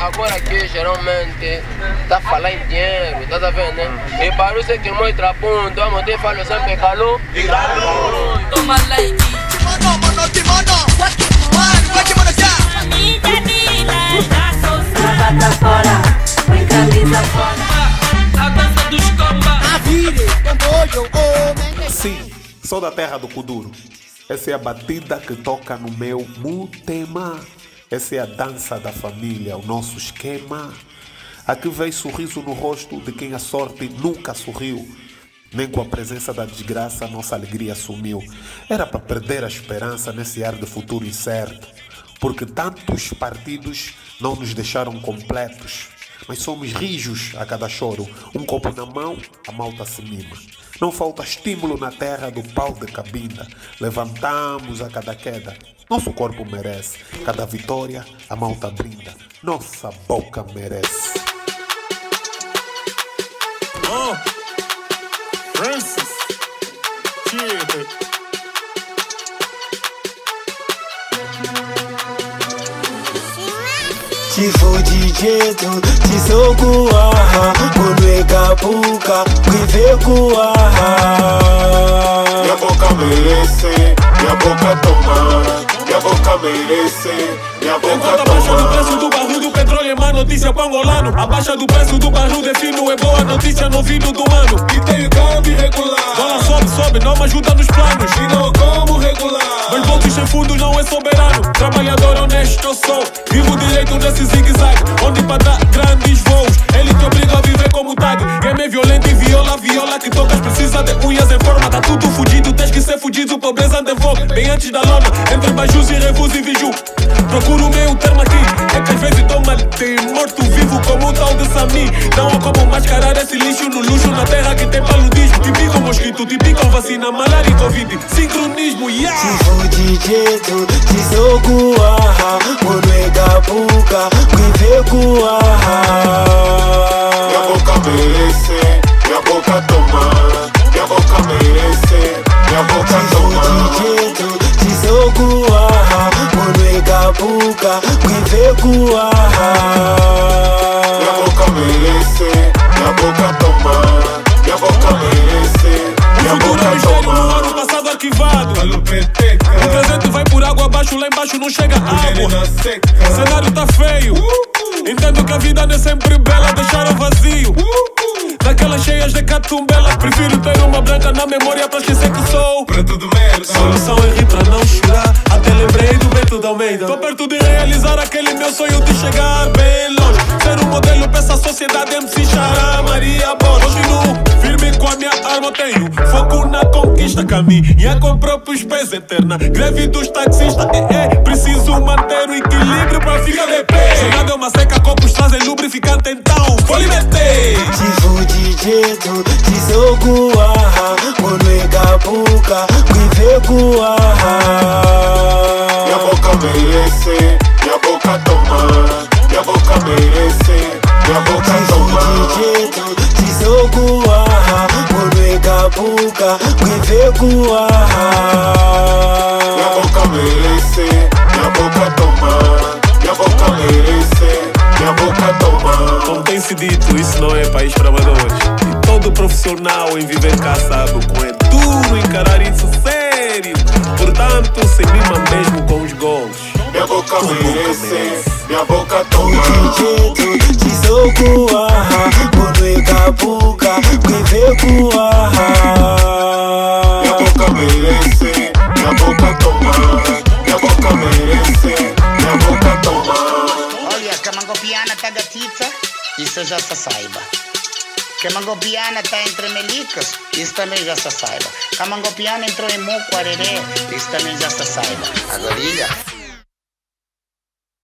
agora aqui geralmente tá falando em dinheiro, tá vendo, né? E para isso que mostra ponto, vamos ter falo sempre calor e calor. Toma like. Timono, vai kimono já. Bata fora, põe camisa fora. A dança dos comba. A vire, comboio, sim, sou da terra do Kuduro. Essa é a batida que toca no meu mutema. Essa é a dança da família, o nosso esquema. Aqui veio sorriso no rosto de quem a sorte nunca sorriu. Nem com a presença da desgraça nossa alegria sumiu. Era para perder a esperança nesse ar de futuro incerto. Porque tantos partidos não nos deixaram completos. Mas somos rijos a cada choro. Um copo na mão, a malta se mima. Não falta estímulo na terra do pau de cabinda. Levantamos a cada queda. Nosso corpo merece. Cada vitória, a malta brinda. Nossa boca merece. Oh, Francis. Cheers. Se for de jeito, te sou cuarra. Quando é capuca, viver cuarra. Minha boca merece, minha boca toma. Minha boca merece, minha boca toma. Abaixa do preço do barril do petróleo é má notícia pro angolano. Abaixa do preço do barril de fino é boa notícia no ouvido do mano. E tem o câmbio regular. Dólar sobe, não me ajuda nos planos. E não como regular. Mas bolsos sem fundo não é soberano. Trabalhador honesto eu sou. Vivo direito nesse zigue-zague, onde para dar grandes voos ele te obriga a viver como tag. Game é violento e viola que tocas precisa de unhas em forma. Tá tudo fudido, tens que ser fudido, pobreza ande vogue. Bem antes da lona, entre bajus e revus e viju. Procuro o meu termo aqui, é que às vezes toma de morto vivo como o tal de Sami. Não há como mascarar esse lixo no luxo na terra que tem paludismo. Típico mosquito, típico vacina, malária e covid. Sincronismo, yeah! Se for de jeito, te sou cuarra. Quando é capuca, viver cuarra. Minha boca merece, minha boca toma. Minha boca merece, minha boca toma. Se for de jeito, te sou cuarra. Quando é capuca, viver cuarra. Minha boca merece, minha boca toma. Minha boca merece, minha boca toma. No ano passado arquivado. O presente vai por água abaixo, lá embaixo não chega água. O cenário tá feio. Entendo que a vida não é sempre bela, deixaram vazio. Daquelas cheias de catumbela, prefiro ter uma branca na memória pra esquecer que sou. Para tudo merda. Solução é rir pra não chorar. Até lembrei do Beto da Almeida. Tô perto de realizar aquele meu sonho de chegar bem longe. Ser um modelo pra essa sociedade, MC Xará, Maria Borges. Continuo firme com a minha arma, tenho foco na conquista. Caminha com próprios pés, eterna greve dos taxistas. Preciso manter o equilíbrio pra ficar de pé. Jornada é uma seca, copos trazem lubrificante, então vou meter. Se for de jeito, te sou cuarra. Quando é capuca, viver cuarra. Minha boca merece, minha boca toma. Minha boca merece, minha boca toma. Se for de jeito, te sou cuarra. Quando é capuca, viver cuarra. Minha boca merece, minha boca toma. Minha boca merece, minha boca toma. Como tem se dito, isso não é país para amadores. E todo profissional em viver cá sabe o quão é duro encarar isso sério. Portanto, sem mima mesmo com os gols. Minha boca merece, minha boca toma. De jeito, te sou cuarra. Quando é capuca, viver cuarra. Minha boca merece, minha boca toma. Minha boca merece, minha boca toma. Olha, que a mangopiana tá gatita, isso já se saiba. Que a mangopiana tá entre melicas, isso também já se saiba. Que a mangopiana entrou em Muquarerê, isso também já se saiba. Agora,